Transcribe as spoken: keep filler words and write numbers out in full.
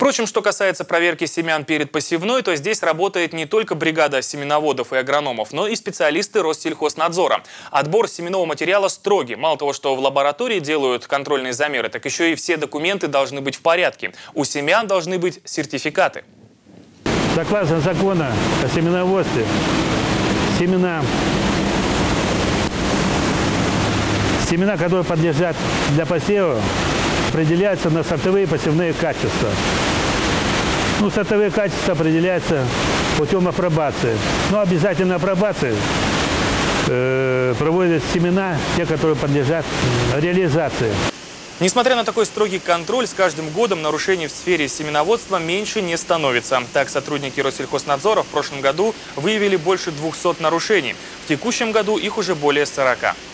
Впрочем, что касается проверки семян перед посевной, то здесь работает не только бригада семеноводов и агрономов, но и специалисты Россельхознадзора. Отбор семенного материала строгий. Мало того, что в лаборатории делают контрольные замеры, так еще и все документы должны быть в порядке. У семян должны быть сертификаты. Согласно закону о семеноводстве, семена, семена, которые подлежат для посева, определяются на сортовые и посевные качества. Ну, сортовые качества определяются путем апробации. Но обязательно апробации э, проводят семена, те, которые подлежат реализации. Несмотря на такой строгий контроль, с каждым годом нарушений в сфере семеноводства меньше не становится. Так, сотрудники Россельхознадзора в прошлом году выявили больше двухсот нарушений. В текущем году их уже более сорока.